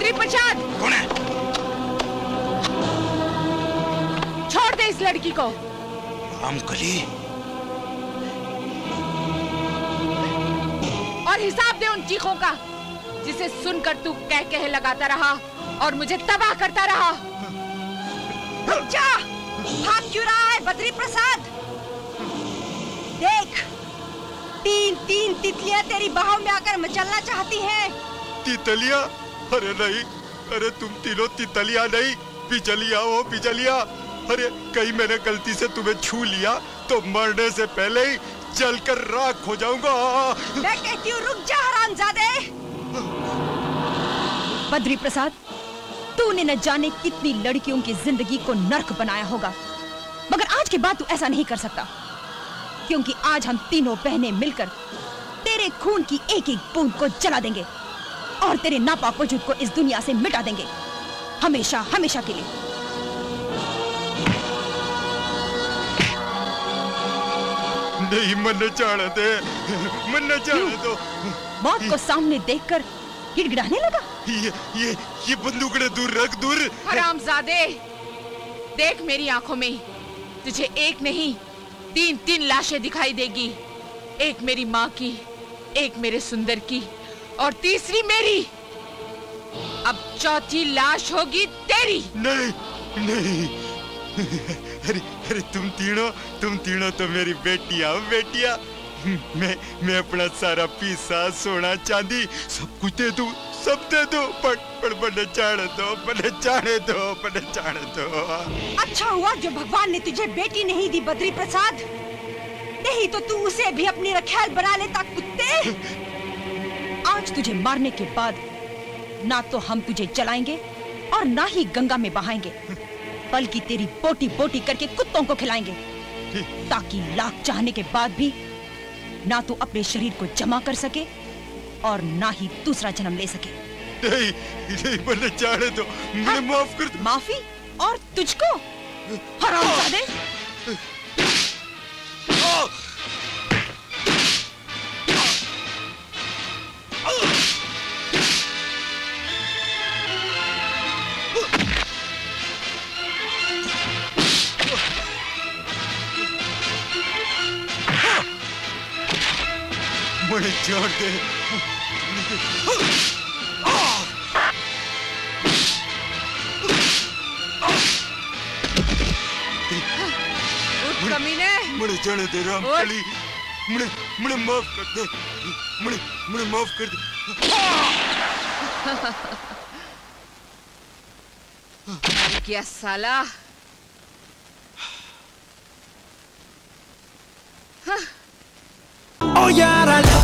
बद्री प्रसाद। कौन है? छोड़ दे इस लड़की को। रामकली। और हिसाब दे उन चीखों का जिसे सुनकर तू कह कह लगाता रहा और मुझे तबाह करता रहा। रुक जा, भाग क्यों रहा है बद्री प्रसाद? देख, तीन तितलियां तेरी बाहों में आकर मचलना चाहती हैं। तितलियां? अरे नहीं, अरे तुम तीनों तितलियां नहीं, बिजलियां हो बिजलियां। अरे कहीं मैंने गलती से तुम्हें छू लिया तो मरने से पहले ही जलकर राख हो जाऊंगा। मैं कहती हूँ रुक जा हरामजादे। बद्री प्रसाद, तूने न जाने कितनी लड़कियों की जिंदगी को नर्क बनाया होगा, मगर आज के बाद तू ऐसा नहीं कर सकता, क्योंकि आज हम तीनों बहनें मिलकर तेरे खून की एक एक बूंद को जला देंगे और तेरे नापाक वजूद को इस दुनिया से मिटा देंगे, हमेशा हमेशा के लिए। नहीं, मरने जाने दे, मरने जाने दो। मौत को सामने देखकर गिड़गिड़ाने लगा। ये बंदूकड़े दूर रख, दूर। हरामजादे, देख मेरी आंखों में तुझे एक नहीं तीन लाशें दिखाई देगी। एक मेरी माँ की, एक मेरे सुंदर की और तीसरी मेरी। अब चौथी लाश होगी तेरी। नहीं नहीं, अरे तुम तीनों तो मेरी बेटियां हो, बेटियां। मैं अपना सारा पैसा, सोना चांदी सब कुछ दे दूं, सब दे दूं, पर बने जाने दो। अच्छा हुआ जो भगवान ने तुझे बेटी नहीं दी बद्री प्रसाद, नहीं तो तू उसे भी अपनी रखैल बना लेता कुत्ते। आज तुझे मारने के बाद ना तो हम तुझे जलाएंगे और ना ही गंगा में बहाएंगे, बल्कि तेरी बोटी बोटी करके कुत्तों को खिलाएंगे, ताकि लाख चाहने के बाद भी ना तू अपने शरीर को जमा कर सके और ना ही दूसरा जन्म ले सके। नहीं, मुझे जाने दो, मुझे माफ कर दो। माफी? और तुझको? हरामजादे! मुझे छोड़ दे। कमीने, मुझे जाने दे रामकली, मुझे माफ कर दे, मुझे माफ कर दे। क्या साला? Oh yeah,